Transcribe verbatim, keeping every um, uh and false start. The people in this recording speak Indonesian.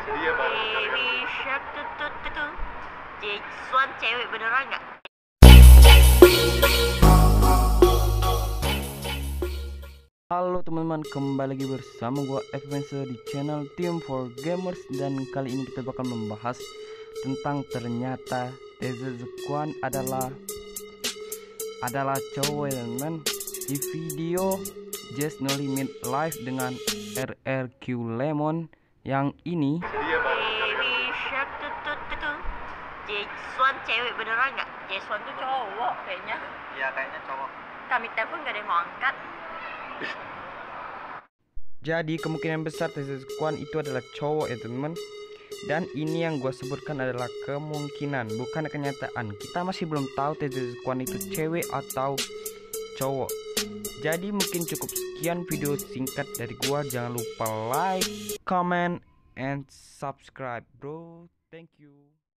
Iya bang. Baby shark tut tut tut tut. Jason cewek beneran nggak? Halo teman-teman, kembali lagi bersama gua Adventure di channel Team for Gamers. Dan kali ini kita bakal membahas tentang ternyata Tezezquan adalah adalah cowok ya teman. Di video Just No Limit Live dengan R R Q Lemon yang ini. Iya bang. Baby shark tut tut tut tut. Jason cewek beneran nggak? Jason tuh cowok kayaknya. Iya kayaknya cowok. Kami telepon nggak ada yang mau angkat. Jadi kemungkinan besar Tezezquan itu adalah cowok ya teman. Dan ini yang gue sebutkan adalah kemungkinan, bukan kenyataan. Kita masih belum tahu Tezezquan itu cewek atau cowok. Jadi mungkin cukup sekian video singkat dari gua. Jangan lupa like, comment, and subscribe bro. Thank you.